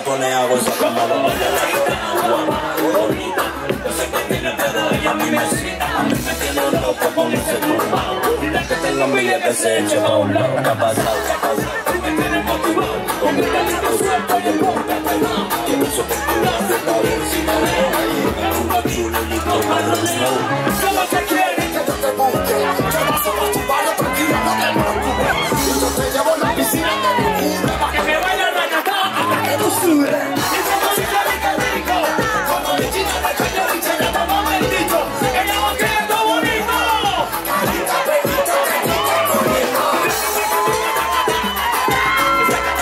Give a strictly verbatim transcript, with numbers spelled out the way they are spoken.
pone a gozar como lo baila la gitana. Bonita, yo sé que tiene pero ella a mí me cita. A mí me tiene loco con ese turbado. Dile que tengo un billete que se eche pa' un lado. ¿Qué ha pasado? ¿Qué ha pasado? Tú me tienes motivado. Con mi carita suelto y el boca.